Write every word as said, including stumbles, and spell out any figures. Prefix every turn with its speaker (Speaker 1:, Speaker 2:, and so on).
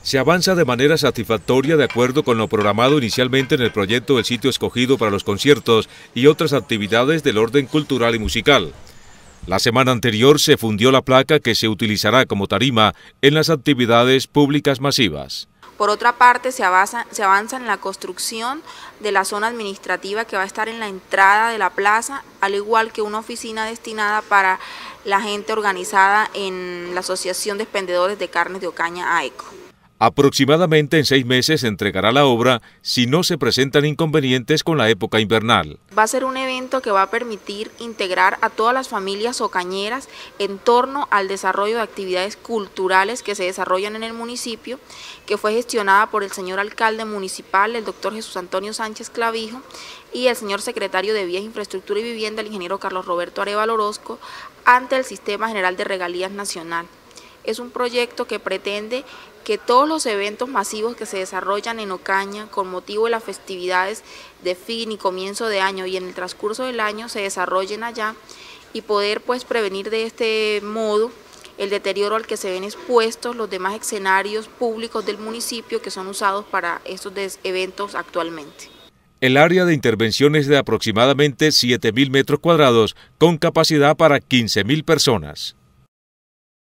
Speaker 1: Se avanza de manera satisfactoria de acuerdo con lo programado inicialmente en el proyecto del sitio escogido para los conciertos y otras actividades del orden cultural y musical. La semana anterior se fundió la placa que se utilizará como tarima en las actividades públicas masivas.
Speaker 2: Por otra parte, se avanza, se avanza en la construcción de la zona administrativa que va a estar en la entrada de la plaza, al igual que una oficina destinada para la gente organizada en la Asociación de Expendedores de Carnes de Ocaña, AECO.
Speaker 1: Aproximadamente en seis meses se entregará la obra si no se presentan inconvenientes con la época invernal.
Speaker 2: Va a ser un evento que va a permitir integrar a todas las familias ocañeras en torno al desarrollo de actividades culturales que se desarrollan en el municipio, que fue gestionada por el señor alcalde municipal, el doctor Jesús Antonio Sánchez Clavijo, y el señor secretario de Vías, Infraestructura y Vivienda, el ingeniero Carlos Roberto Arévalo Orozco, ante el Sistema General de Regalías Nacional. Es un proyecto que pretende que todos los eventos masivos que se desarrollan en Ocaña con motivo de las festividades de fin y comienzo de año y en el transcurso del año se desarrollen allá y poder pues prevenir de este modo el deterioro al que se ven expuestos los demás escenarios públicos del municipio que son usados para estos eventos actualmente.
Speaker 1: El área de intervención es de aproximadamente siete mil metros cuadrados con capacidad para quince mil personas.